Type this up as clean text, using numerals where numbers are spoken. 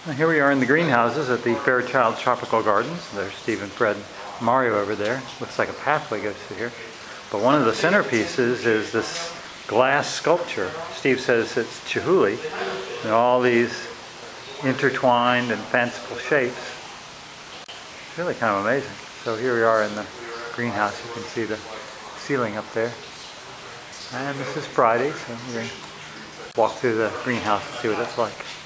Here we are in the greenhouses at the Fairchild Tropical Gardens. There's Steve and Fred, Mario over there. Looks like a pathway goes through here. But one of the centerpieces is this glass sculpture. Steve says it's Chihuly, and all these intertwined and fanciful shapes. It's really kind of amazing. So here we are in the greenhouse. You can see the ceiling up there. And this is Friday, so we're going to walk through the greenhouse and see what it's like.